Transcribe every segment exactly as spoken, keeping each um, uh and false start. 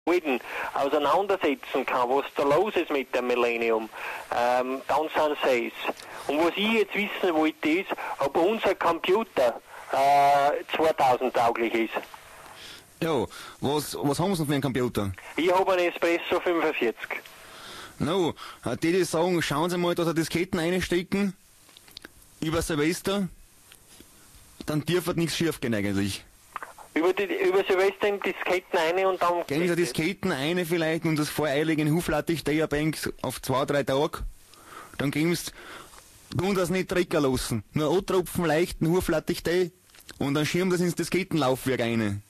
auseinandersetzen kann, was da los ist mit dem Millennium, ähm, dann sind sie es. Und was ich jetzt wissen wollte, ist, ob unser Computer äh, zweitausend tauglich ist. Ja, was, was haben Sie denn für einen Computer? Ich habe einen Espresso fünfundvierzig. No, die, die sagen, schauen Sie mal, dass Sie Disketten einstecken, über Silvester, dann dürfte nichts schief gehen eigentlich. Über, die, über Silvester in Disketten eine und dann... Gehen Sie Disketten eine vielleicht und das voreilige Huflattich der Bank auf zwei, drei Tage, dann gehen Sie, tun das nicht trecken lassen. Nur antropfen leichten Huflattich der und dann schirmen das ins Diskettenlaufwerk rein.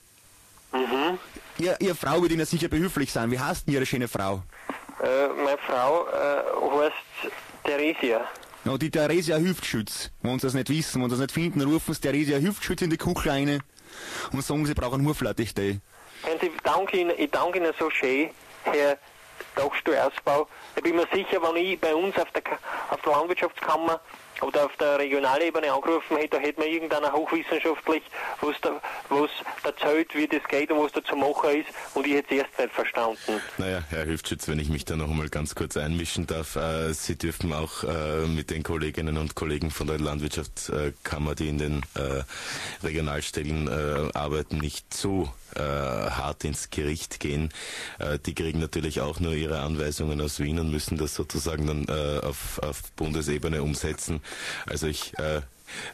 Mhm. Ihr, Ihre Frau wird Ihnen sicher behilflich sein. Wie heißt denn Ihre schöne Frau? Äh, meine Frau äh, heißt Theresia. Ja, die Theresia Hüftschütz. Wenn Sie das nicht wissen, wenn Sie das nicht finden, rufen Sie Theresia Hüftschütz in die Küche rein und sagen, Sie brauchen Huflattich da. Ich danke Ihnen, ich danke Ihnen so schön, Herr Dachstuhlausbau. Ich bin mir sicher, wenn ich bei uns auf der, auf der Landwirtschaftskammer oder auf der Regionalebene angerufen hätte, da hätte man irgendeiner hochwissenschaftlich was da, was erzählt, wie das geht und was da zu machen ist, und ich hätte es erst nicht verstanden. Naja, Herr Hüftschütz, wenn ich mich da noch einmal ganz kurz einmischen darf, äh, Sie dürfen auch äh, mit den Kolleginnen und Kollegen von der Landwirtschaftskammer, die in den äh, Regionalstellen äh, arbeiten, nicht so äh, hart ins Gericht gehen. Äh, die kriegen natürlich auch nur ihre Anweisungen aus Wien und müssen das sozusagen dann äh, auf, auf Bundesebene umsetzen. Also ich äh,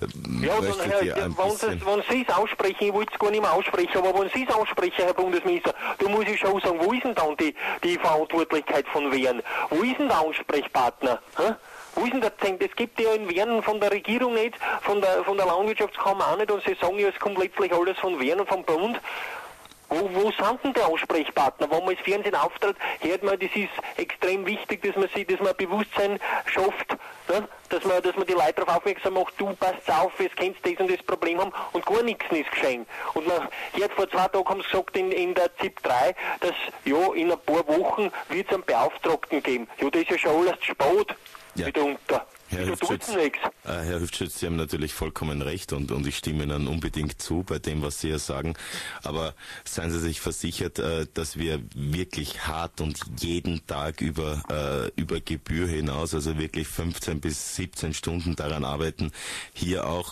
ja, dann, Herr, ja, wenn, wenn Sie es aussprechen, ich wollte es gar nicht mehr aussprechen, aber wenn Sie es aussprechen, Herr Bundesminister, da muss ich schon sagen, wo ist denn dann die, die Verantwortlichkeit von Wehren? Wo ist denn der Ansprechpartner? Hä? Wo ist denn der Zeng? Das gibt ja in Wehren von der Regierung nicht, von der, von der Landwirtschaftskammer auch nicht, und Sie sagen ja, es kommt letztlich alles von Wehren und vom Bund. Wo, wo sind denn die Ansprechpartner? Wenn man das Fernsehen auftritt, hört man, das ist extrem wichtig, dass man sich, dass man Bewusstsein schafft, ne? dass man, dass man die Leute darauf aufmerksam macht, du passt auf, jetzt kennst das und das Problem haben, und gar nichts ist geschehen. Und man hört, vor zwei Tagen haben sie gesagt in, in der Z I P drei, dass, ja, in ein paar Wochen wird es einen Beauftragten geben. Ja, das ist ja schon alles zu spät, ja. mitunter. Herr Hüftschütz, äh, Herr Hüftschütz, Sie haben natürlich vollkommen recht, und, und ich stimme Ihnen unbedingt zu bei dem, was Sie hier sagen. Aber seien Sie sich versichert, äh, dass wir wirklich hart und jeden Tag über, äh, über Gebühr hinaus, also wirklich fünfzehn bis siebzehn Stunden daran arbeiten, hier auch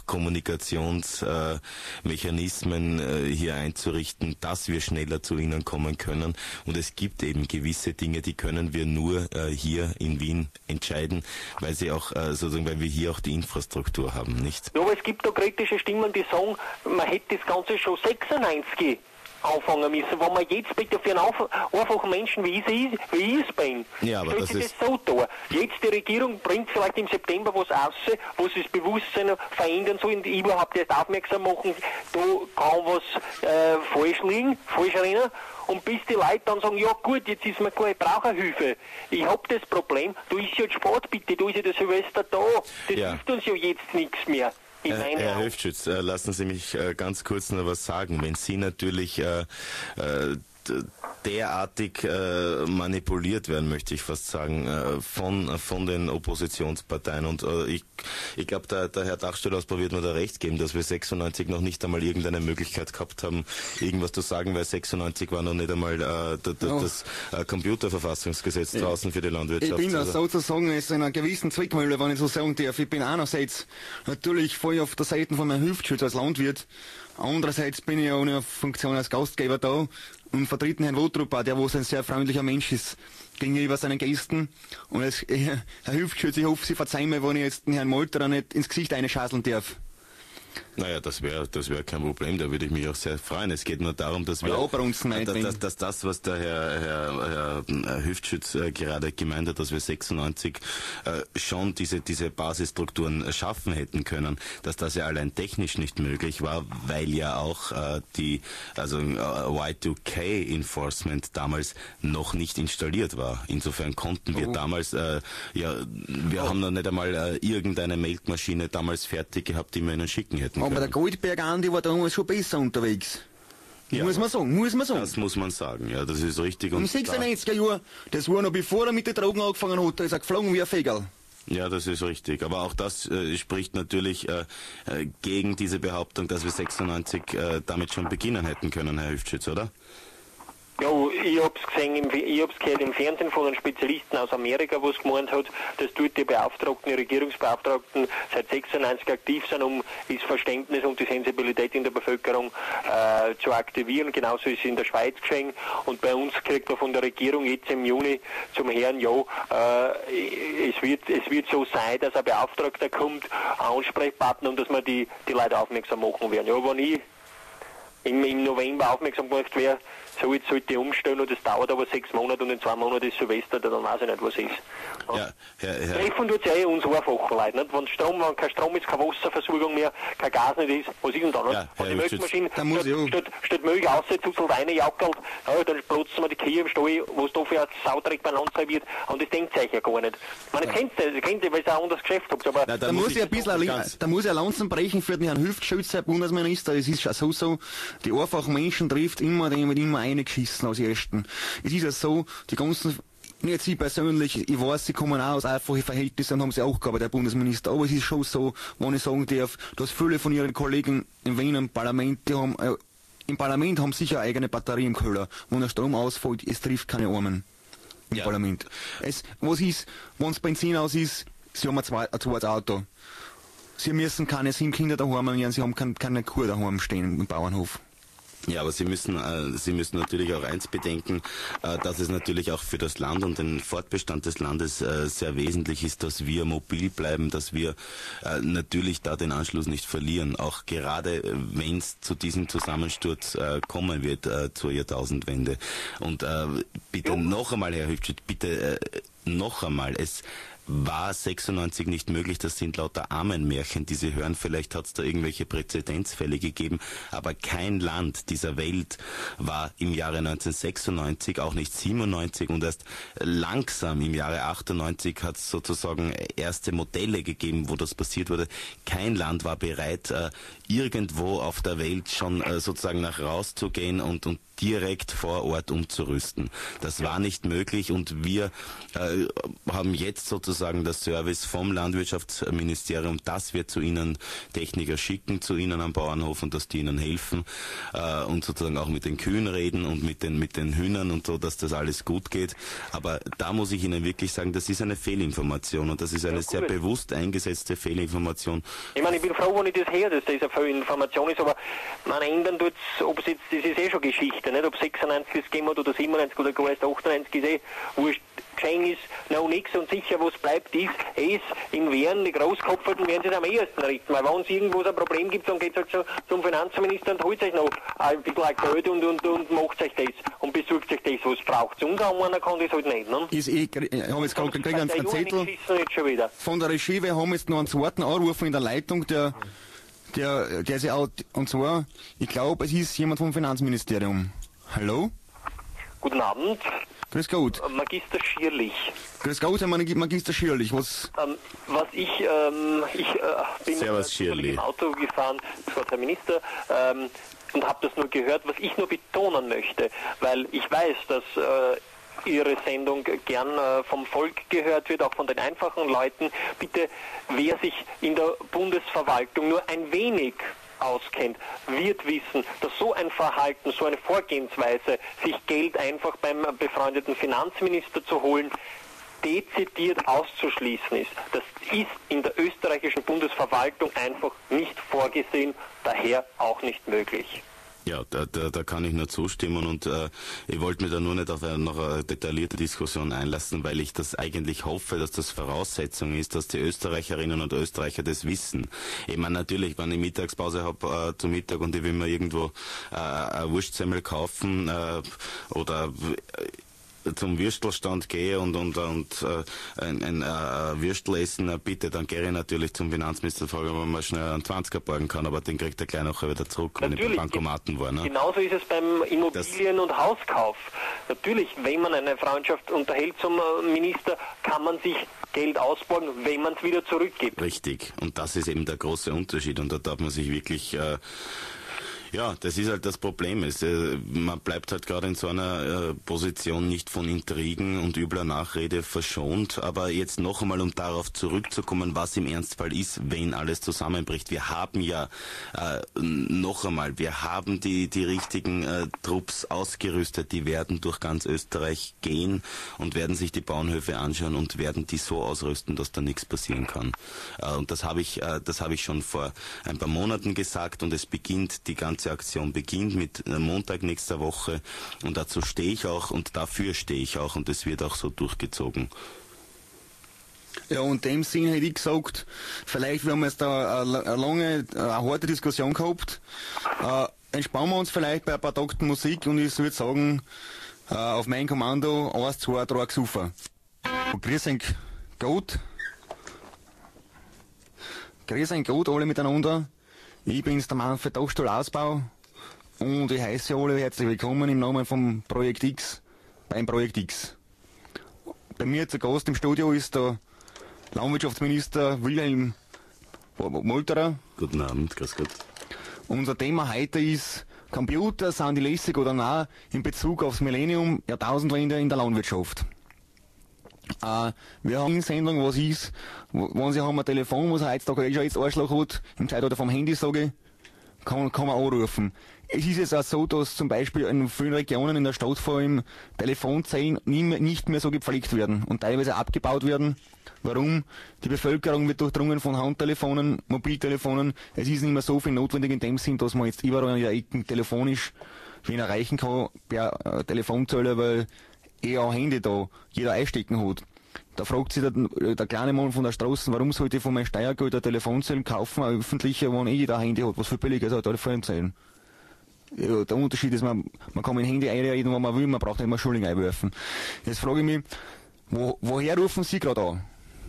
Kommunikationsmechanismen äh, äh, hier einzurichten, dass wir schneller zu Ihnen kommen können. Und es gibt eben gewisse Dinge, die können wir nur äh, hier in Wien entscheiden, weil sie auch äh, sozusagen, weil wir hier auch die Infrastruktur haben, nicht? Ja, aber es gibt da kritische Stimmen, die sagen, man hätte das Ganze schon sechsundneunzig anfangen müssen, wenn man jetzt bitte für einen einfachen Menschen wie ich, wie ich es bin, ja, aber das, das ist so da. Jetzt die Regierung bringt vielleicht im September was raus, wo sie das Bewusstsein verändern soll und überhaupt erst aufmerksam machen, da kann was äh, falsch liegen, falsch rennen. Und bis die Leute dann sagen, ja gut, jetzt ist mir klar, ich brauche Hilfe. Ich hab das Problem, du ist jetzt Sport bitte, du ist ja der Silvester da. Das ja. hilft uns ja jetzt nichts mehr. Äh, Herr Hüftschütz, äh, lassen Sie mich äh, ganz kurz noch was sagen. Wenn Sie natürlich äh, äh, derartig äh, manipuliert werden, möchte ich fast sagen, äh, von von den Oppositionsparteien. Und äh, ich ich glaube, der, der Herr Dachstuhlausbau wird mir da recht geben, dass wir sechsundneunzig noch nicht einmal irgendeine Möglichkeit gehabt haben, irgendwas zu sagen, weil sechsundneunzig war noch nicht einmal äh, d, d, ja. das äh, Computerverfassungsgesetz ich, draußen für die Landwirtschaft. Ich bin da also. sozusagen in einer gewissen Zwickmühle, wenn ich so sagen darf. Ich bin einerseits natürlich voll auf der Seite von meinem Hüftschütz als Landwirt. Andererseits bin ich ja ohne Funktion als Gastgeber da und vertreten Herrn Wotrupper, der wohl ein sehr freundlicher Mensch ist gegenüber seinen Gästen. Und es, Herr Hüftschütz, ich hoffe, Sie verzeihen mir, wenn ich jetzt den Herrn Molterer nicht ins Gesicht einschaseln darf. Naja, das wäre das wäre kein Problem, da würde ich mich auch sehr freuen. Es geht nur darum, dass wir, ja, dass, dass, dass das, was der Herr, Herr, Herr Hüftschütz äh, gerade gemeint hat, dass wir sechsundneunzig äh, schon diese, diese Basisstrukturen schaffen hätten können, dass das ja allein technisch nicht möglich war, weil ja auch äh, die, also äh, Y zwei K Enforcement damals noch nicht installiert war. Insofern konnten wir oh. damals, äh, ja, wir oh. haben noch nicht einmal äh, irgendeine Melkmaschine damals fertig gehabt, die wir ihnen schicken hätten. Aber der Goldberg Andi war damals schon besser unterwegs. Ja, muss man sagen, muss man sagen. Das muss man sagen, ja, das ist richtig. Im sechsundneunziger Jahr, das war noch bevor er mit den Drogen angefangen hat, da ist er geflogen wie ein Fegel. Ja, das ist richtig. Aber auch das äh, spricht natürlich äh, äh, gegen diese Behauptung, dass wir sechsundneunzig äh, damit schon beginnen hätten können, Herr Hüftschütz, oder? Ja, ich hab's gesehen, im, ich hab's gehört im Fernsehen von einem Spezialisten aus Amerika, was gemeint hat, dass dort die Beauftragten, die Regierungsbeauftragten seit sechsundneunzig aktiv sind, um das Verständnis und die Sensibilität in der Bevölkerung äh, zu aktivieren. Genauso ist es in der Schweiz geschehen. Und bei uns kriegt man von der Regierung jetzt im Juni zum Herrn, ja, äh, es wird, es wird so sein, dass ein Beauftragter kommt, ein Ansprechpartner, und dass wir die, die Leute aufmerksam machen werden. Ja, wenn ich im, im November aufmerksam gemacht wäre, so jetzt sollte ich umstellen, und das dauert aber sechs Monate, und in zwei Monaten ist Silvester, dann weiß ich nicht, was ist. Ja, Herr, Herr Treffen tut es ja eh uns einfachen, Leute, nicht? Wenn Strom, wenn kein Strom ist, keine Wasserversorgung mehr, kein Gas nicht ist, was ist denn da, nicht? Ja, wenn die Milchmaschine statt, statt, statt Milch aussetzt, so rein jackelt, ja, dann platzen wir die Kühe im Stall, was da für ein Saudreck beieinander wird, und das denkt euch ja gar nicht. Man ja. kennt das, kennt ihr, weil ihr auch ein anderes Geschäft habt, aber... Na, da, da muss ich ein bisschen, da muss ich ein Lanzen brechen für den Herrn Hüftschütz, Herr Bundesminister. Es ist so, so, die einfachen Menschen trifft immer, die wird immer reingeschissen aus Ersten. Es ist ja so, die ganzen, nicht Sie persönlich, ich weiß, Sie kommen auch aus einfachen Verhältnissen und haben Sie auch gehabt, der Bundesminister, aber es ist schon so, wenn ich sagen darf, dass viele von Ihren Kollegen im Wiener Parlament, die haben, äh, im Parlament haben sicher eine eigene Batterie im Keller. Wenn der Strom ausfällt, es trifft keine Armen im ja. Parlament. Es, was ist, wenn das Benzin aus ist, Sie haben ein, zwei, ein zweites Auto. Sie müssen keine sieben Kinder daheim haben, Sie haben keine, keine Kuh daheim stehen im Bauernhof. Ja, aber Sie müssen, äh, Sie müssen natürlich auch eins bedenken, äh, dass es natürlich auch für das Land und den Fortbestand des Landes äh, sehr wesentlich ist, dass wir mobil bleiben, dass wir äh, natürlich da den Anschluss nicht verlieren, auch gerade äh, wenn es zu diesem Zusammensturz äh, kommen wird äh, zur Jahrtausendwende. Und äh, bitte ja. noch einmal, Herr Hübschütz, bitte äh, noch einmal, es war sechsundneunzig nicht möglich, das sind lauter Armenmärchen, die Sie hören, vielleicht hat es da irgendwelche Präzedenzfälle gegeben, aber kein Land dieser Welt war im Jahre neunzehnhundertsechsundneunzig, auch nicht siebenundneunzig, und erst langsam im Jahre achtundneunzig hat es sozusagen erste Modelle gegeben, wo das passiert wurde. Kein Land war bereit, äh, irgendwo auf der Welt schon äh, sozusagen nach rauszugehen und, und direkt vor Ort umzurüsten. Das war nicht möglich, und wir äh, haben jetzt sozusagen das Service vom Landwirtschaftsministerium, dass wir zu Ihnen Techniker schicken, zu Ihnen am Bauernhof, und dass die Ihnen helfen äh, und sozusagen auch mit den Kühen reden und mit den, mit den Hühnern und so, dass das alles gut geht. Aber da muss ich Ihnen wirklich sagen, das ist eine Fehlinformation, und das ist eine ja, sehr bewusst eingesetzte Fehlinformation. Ich meine, ich bin froh, wenn ich das höre, dass das eine Fehlinformation ist, aber man ändern tut es, ob es jetzt, das ist eh schon Geschichte. Nicht, ob sechsundneunzig es gegeben hat oder siebenundneunzig oder gar erst achtundneunzig ist eh wurscht. Geschehen ist noch nichts, und sicher, was bleibt, ist, es in Wehren, die Großkopferten werden sich am ehesten richten, weil wenn es irgendwo ein Problem gibt, dann geht es halt so zum Finanzminister und holt euch noch ein bisschen Geld und, und, und macht euch das und besucht sich das, was braucht. Unser einer kann das halt nicht, ne? Ist eh, ich habe jetzt gerade gekriegt einen Zettel von der Regie, wir haben jetzt noch einen zweiten Anruf in der Leitung, der Der, der sich auch, und zwar, ich glaube, es ist jemand vom Finanzministerium. Hallo? Guten Abend. Grüß Gott. Magister Schierlich. Grüß Gott, Herr Magister Schierlich. Was? Ähm, was ich, ähm, ich äh, bin Servus, im Auto gefahren, das war der Minister, ähm, und habe das nur gehört, was ich nur betonen möchte, weil ich weiß, dass äh, Ihre Sendung gern äh, vom Volk gehört wird, auch von den einfachen Leuten. Bitte, wer sich in der Bundesverwaltung nur ein wenig auskennt, wird wissen, dass so ein Verhalten, so eine Vorgehensweise, sich Geld einfach beim befreundeten Finanzminister zu holen, dezidiert auszuschließen ist. Das ist in der österreichischen Bundesverwaltung einfach nicht vorgesehen, daher auch nicht möglich. Ja, da, da, da kann ich nur zustimmen, und äh, ich wollte mir da nur nicht auf eine, noch eine detaillierte Diskussion einlassen, weil ich das eigentlich hoffe, dass das Voraussetzung ist, dass die Österreicherinnen und Österreicher das wissen. Ich meine, natürlich, wenn ich Mittagspause habe äh, zum Mittag und ich will mir irgendwo äh, ein Wurstsemmel kaufen äh, oder äh, zum Würstelstand gehe und und und äh, ein, ein äh, Würstel essen, äh, bitte, dann gehe ich natürlich zum Finanzminister, frage, ob man schnell einen zwanziger borgen kann, aber den kriegt er gleich nachher wieder zurück, natürlich, wenn ich beim Bankomaten war. Ne? Genauso ist es beim Immobilien- das und Hauskauf. Natürlich, wenn man eine Freundschaft unterhält zum Minister, kann man sich Geld ausborgen, wenn man es wieder zurückgibt. Richtig, und das ist eben der große Unterschied, und da darf man sich wirklich äh, Ja, das ist halt das Problem. Es, äh, man bleibt halt gerade in so einer äh, Position nicht von Intrigen und übler Nachrede verschont. Aber jetzt noch einmal, um darauf zurückzukommen, was im Ernstfall ist, wenn alles zusammenbricht. Wir haben ja äh, noch einmal, wir haben die, die richtigen äh, Trupps ausgerüstet, die werden durch ganz Österreich gehen und werden sich die Bauernhöfe anschauen und werden die so ausrüsten, dass da nichts passieren kann. Äh, und das habe ich, äh, das habe ich schon vor ein paar Monaten gesagt und es beginnt die ganze Aktion beginnt mit Montag nächster Woche und dazu stehe ich auch und dafür stehe ich auch und es wird auch so durchgezogen. Ja, und in dem Sinn hätte ich gesagt, vielleicht, wir haben jetzt da eine, eine lange, eine harte Diskussion gehabt, äh, entspannen wir uns vielleicht bei ein paar Takten Musik und ich würde sagen, äh, auf mein Kommando, eins, zwei, drei, gesuffen. Und grüß euch gut. Grüß euch gut, alle miteinander. Ich bin's, der Mann für Dachstuhl-Ausbau und ich heiße alle herzlich willkommen im Namen vom Projekt X beim Projekt X. Bei mir zu Gast im Studio ist der Landwirtschaftsminister Wilhelm Molterer. Guten Abend, grüß Gott. Unser Thema heute ist Computer, sind die lässig oder nein in Bezug aufs Millennium, Jahrtausendwende in der Landwirtschaft. Uh, wir haben eine Sendung, was ist, wenn Sie haben ein Telefon, was heutzutage eh schon jetzt Arschloch hat, im Zeitalter vom Handy sage, kann, kann man anrufen. Es ist jetzt auch so, dass zum Beispiel in vielen Regionen in der Stadt vor allem Telefonzellen nicht mehr so gepflegt werden und teilweise abgebaut werden. Warum? Die Bevölkerung wird durchdrungen von Handtelefonen, Mobiltelefonen. Es ist nicht mehr so viel notwendig in dem Sinn, dass man jetzt überall in der Ecken telefonisch wen erreichen kann per äh, Telefonzelle, weil eher ein Handy da jeder einstecken hat. Da fragt sich der, der kleine Mann von der Straße, warum sollte ich von meinem Steuergeld eine Telefonzelle kaufen, eine öffentliche, wenn eh jeder ein Handy hat, was viel billiger ist als Telefonzellen. Ja, der Unterschied ist, man, man kann mit dem Handy einreden, wenn man will, man braucht nicht mehr Schulden einwerfen. Jetzt frage ich mich, wo, woher rufen Sie gerade an?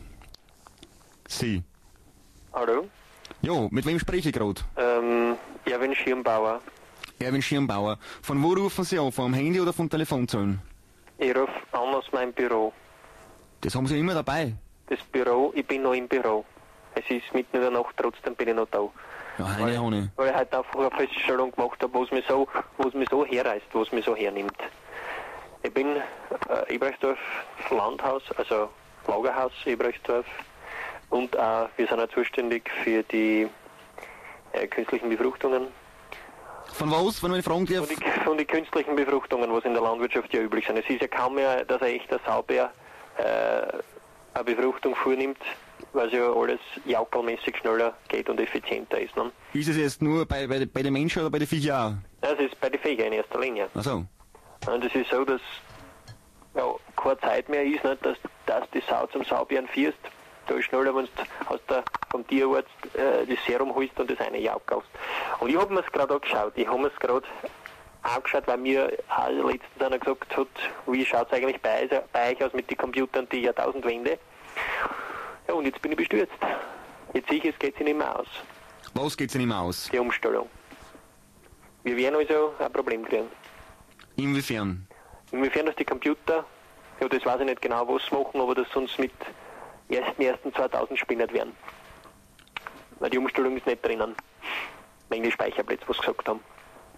Sie? Hallo? Ja, mit wem spreche ich gerade? Ähm, Erwin Schirmbauer. Erwin Schirmbauer. Von wo rufen Sie an? Vom Handy oder von Telefonzellen? Ich rufe an aus meinem Büro. Das haben Sie immer dabei? Das Büro, ich bin noch im Büro. Es ist mitten in der Nacht, trotzdem bin ich noch da. Ja, eine weil, Hone. weil ich heute einfach eine Feststellung gemacht habe, was mich so, was mich so herreißt, was mich so hernimmt. Ich bin äh, Eberechtsdorf Landhaus, also Lagerhaus Eberechtsdorf und äh, wir sind auch zuständig für die äh, künstlichen Befruchtungen. Von was, wenn man fragen darf? Von die, von die künstlichen Befruchtungen, was in der Landwirtschaft ja üblich sind. Es ist ja kaum mehr, dass ein echter Saubär äh, eine Befruchtung vornimmt, weil es ja alles jaukelmäßig schneller geht und effizienter ist. Ne? Ist es jetzt nur bei, bei, bei den Menschen oder bei den Viecher auch? Das ist bei den Viechern in erster Linie. Ach so. Und es ist so, dass ja, keine Zeit mehr ist, nicht, dass, dass die Sau zum Saubären führst. Da ist schneller, wenn du aus der, vom Tierarzt äh, das Serum holst und das eine jaukelst. Und ich habe mir es gerade angeschaut. Ich habe mir es gerade angeschaut, weil mir auch letztens einer gesagt hat, wie schaut es eigentlich bei, bei euch aus mit den Computern, die Jahrtausendwende. Ja, und jetzt bin ich bestürzt. Jetzt sehe ich, es geht sich nicht mehr aus. Was geht sich nicht mehr aus? Die Umstellung. Wir werden also ein Problem kriegen. Inwiefern? Inwiefern, dass die Computer, ja, das weiß ich nicht genau, was sie machen, aber dass sie uns mit ersten ersten zweitausend spinnert werden. Weil die Umstellung ist nicht drinnen. Wegen die Speicherplätze, was sie gesagt haben.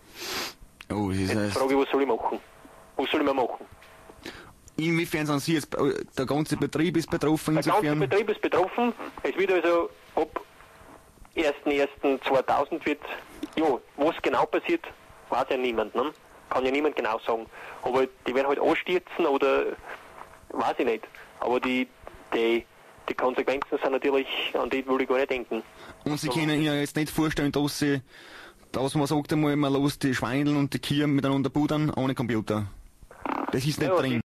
Oh, das ist Jetzt frage ich, was soll ich machen? Was soll ich mehr machen? Inwiefern sind Sie jetzt, der ganze Betrieb ist betroffen? Der insofern? ganze Betrieb ist betroffen. Es wird also ab ersten ersten zweitausend wird, ja, was genau passiert, weiß ja niemand, ne? Kann ja niemand genau sagen. Aber die werden halt anstürzen oder, weiß ich nicht. Aber die, die, die Konsequenzen sind natürlich, an die will ich gar nicht denken. Und Sie können Ihnen jetzt nicht vorstellen, dass Sie, dass man sagt einmal, man lässt die Schweineln und die Kühe miteinander pudern ohne Computer. Das ist nicht Ja, drin.